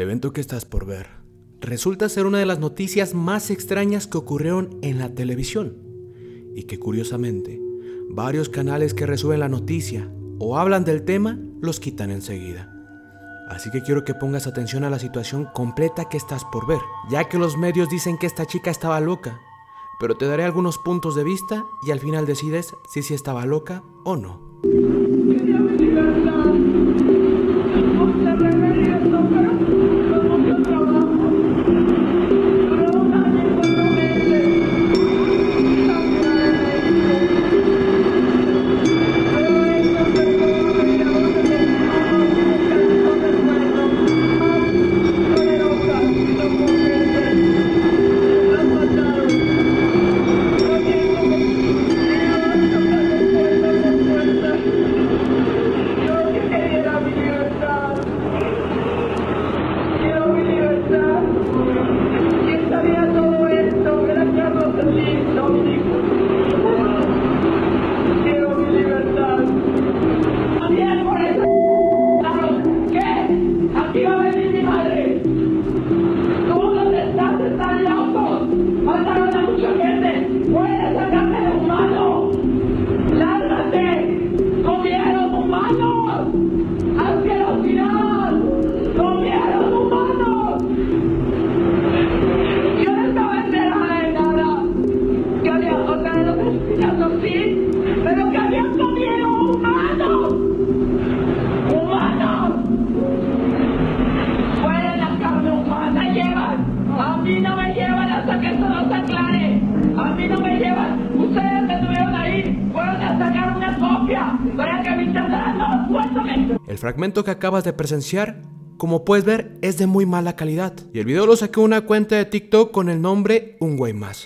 El evento que estás por ver resulta ser una de las noticias más extrañas que ocurrieron en la televisión y que curiosamente varios canales que resuelven la noticia o hablan del tema los quitan enseguida. Así que quiero que pongas atención a la situación completa que estás por ver, ya que los medios dicen que esta chica estaba loca, pero te daré algunos puntos de vista y al final decides si sí estaba loca o no. El fragmento que acabas de presenciar, como puedes ver, es de muy mala calidad. Y el video lo saqué de una cuenta de TikTok con el nombre Un Güey Más.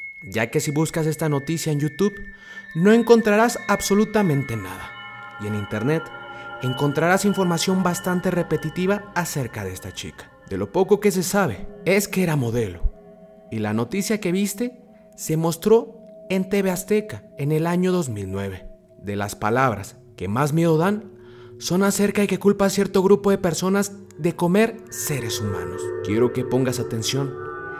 Ya que si buscas esta noticia en YouTube, no encontrarás absolutamente nada. Y en internet, encontrarás información bastante repetitiva acerca de esta chica. De lo poco que se sabe, es que era modelo. Y la noticia que viste se mostró en TV Azteca en el año 2009. De las palabras que más miedo dan, son acerca de que culpa a cierto grupo de personas de comer seres humanos. Quiero que pongas atención,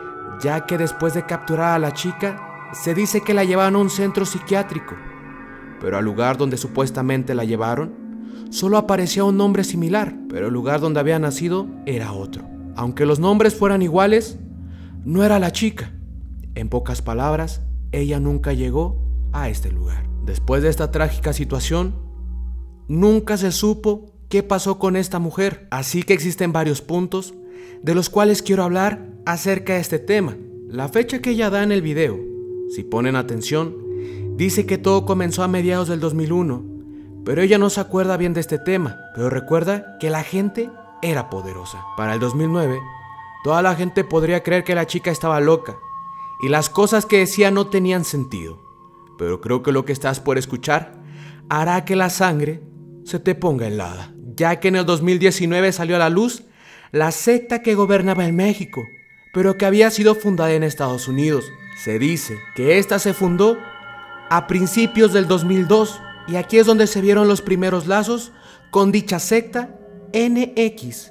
ya que después de capturar a la chica, se dice que la llevaron a un centro psiquiátrico, pero al lugar donde supuestamente la llevaron, solo aparecía un nombre similar, pero el lugar donde había nacido era otro. Aunque los nombres fueran iguales, no era la chica. En pocas palabras, ella nunca llegó a este lugar. Después de esta trágica situación, nunca se supo qué pasó con esta mujer, así que existen varios puntos de los cuales quiero hablar acerca de este tema. La fecha que ella da en el video, si ponen atención, dice que todo comenzó a mediados del 2001, pero ella no se acuerda bien de este tema, pero recuerda que la gente era poderosa. Para el 2009, toda la gente podría creer que la chica estaba loca y las cosas que decía no tenían sentido, pero creo que lo que estás por escuchar hará que la sangre se te ponga helada, ya que en el 2019 salió a la luz la secta que gobernaba en México, pero que había sido fundada en Estados Unidos. Se dice que esta se fundó a principios del 2002 y aquí es donde se vieron los primeros lazos con dicha secta NXIVM,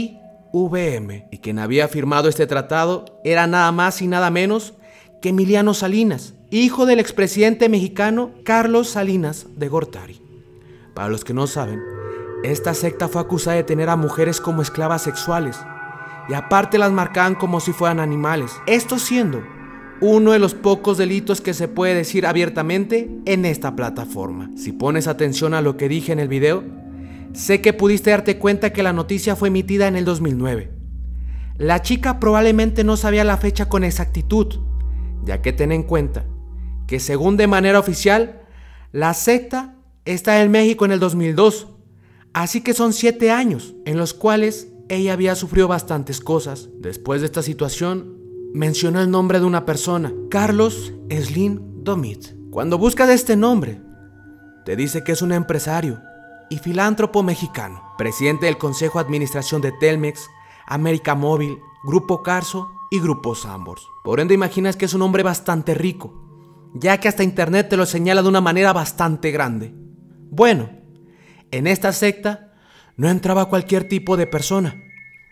y quien había firmado este tratado era nada más y nada menos que Emiliano Salinas, hijo del expresidente mexicano Carlos Salinas de Gortari. Para los que no saben, esta secta fue acusada de tener a mujeres como esclavas sexuales y aparte las marcaban como si fueran animales, esto siendo uno de los pocos delitos que se puede decir abiertamente en esta plataforma. Si pones atención a lo que dije en el video, sé que pudiste darte cuenta que la noticia fue emitida en el 2009. La chica probablemente no sabía la fecha con exactitud, ya que ten en cuenta que según de manera oficial, la secta está en México en el 2002, así que son 7 años en los cuales ella había sufrido bastantes cosas. Después de esta situación, mencionó el nombre de una persona, Carlos Slim Domit. Cuando buscas este nombre, te dice que es un empresario y filántropo mexicano, presidente del Consejo de Administración de Telmex, América Móvil, Grupo Carso y Grupo Sambors. Por ende imaginas que es un hombre bastante rico, ya que hasta internet te lo señala de una manera bastante grande. Bueno, en esta secta no entraba cualquier tipo de persona,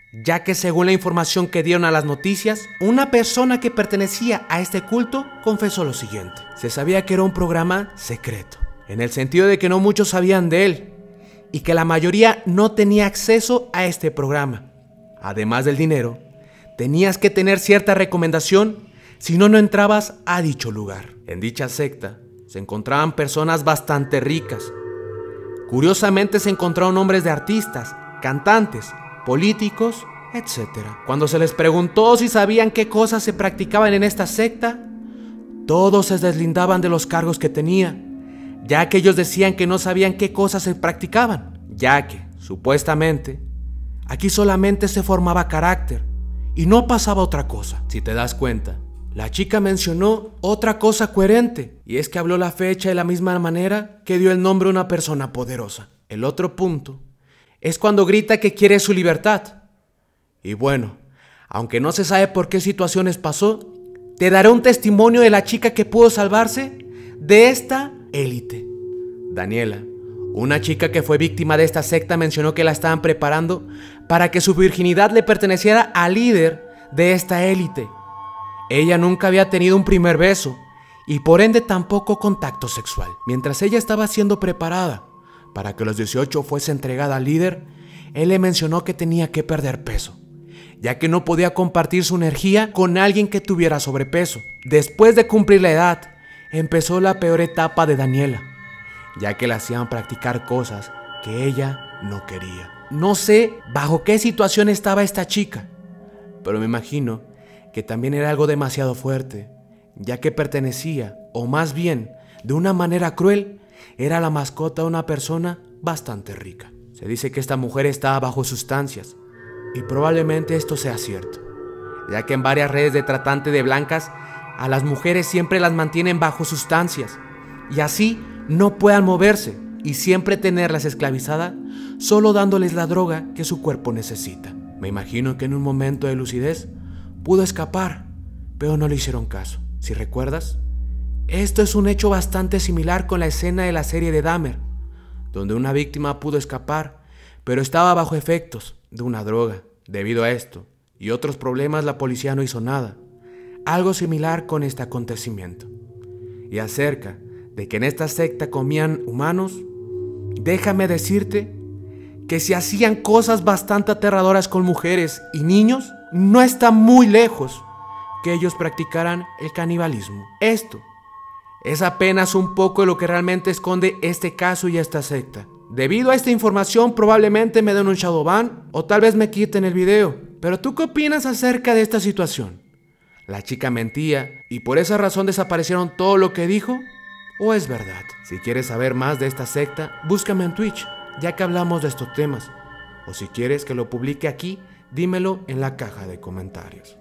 ya que según la información que dieron a las noticias, una persona que pertenecía a este culto confesó lo siguiente. Se sabía que era un programa secreto, en el sentido de que no muchos sabían de él, y que la mayoría no tenía acceso a este programa. Además del dinero, tenías que tener cierta recomendación, si no, no entrabas a dicho lugar. En dicha secta se encontraban personas bastante ricas. Curiosamente se encontraron nombres de artistas, cantantes, políticos, etc. Cuando se les preguntó si sabían qué cosas se practicaban en esta secta, todos se deslindaban de los cargos que tenía, ya que ellos decían que no sabían qué cosas se practicaban, ya que, supuestamente, aquí solamente se formaba carácter y no pasaba otra cosa. Si te das cuenta, la chica mencionó otra cosa coherente, y es que habló la fecha de la misma manera que dio el nombre a una persona poderosa. El otro punto es cuando grita que quiere su libertad. Y bueno, aunque no se sabe por qué situaciones pasó, te daré un testimonio de la chica que pudo salvarse de esta élite. Daniela, una chica que fue víctima de esta secta, mencionó que la estaban preparando para que su virginidad le perteneciera al líder de esta élite. Ella nunca había tenido un primer beso y por ende tampoco contacto sexual. Mientras ella estaba siendo preparada para que a los 18 fuese entregada al líder, él le mencionó que tenía que perder peso, ya que no podía compartir su energía con alguien que tuviera sobrepeso. Después de cumplir la edad, empezó la peor etapa de Daniela, ya que le hacían practicar cosas que ella no quería. No sé bajo qué situación estaba esta chica, pero me imagino que también era algo demasiado fuerte, ya que pertenecía, o más bien, de una manera cruel, era la mascota de una persona bastante rica. Se dice que esta mujer estaba bajo sustancias, y probablemente esto sea cierto, ya que en varias redes de tratante de blancas, a las mujeres siempre las mantienen bajo sustancias, y así no puedan moverse, y siempre tenerlas esclavizadas, solo dándoles la droga que su cuerpo necesita. Me imagino que en un momento de lucidez, pudo escapar, pero no le hicieron caso. Si recuerdas, esto es un hecho bastante similar con la escena de la serie de Dahmer, donde una víctima pudo escapar, pero estaba bajo efectos de una droga. Debido a esto y otros problemas, la policía no hizo nada. Algo similar con este acontecimiento. Y acerca de que en esta secta comían humanos, déjame decirte que si hacían cosas bastante aterradoras con mujeres y niños, no está muy lejos que ellos practicaran el canibalismo. Esto es apenas un poco de lo que realmente esconde este caso y esta secta. Debido a esta información probablemente me den un shadowban o tal vez me quiten el video. Pero ¿tú qué opinas acerca de esta situación? ¿La chica mentía y por esa razón desaparecieron todo lo que dijo? ¿O es verdad? Si quieres saber más de esta secta, búscame en Twitch, ya que hablamos de estos temas. O si quieres que lo publique aquí, dímelo en la caja de comentarios.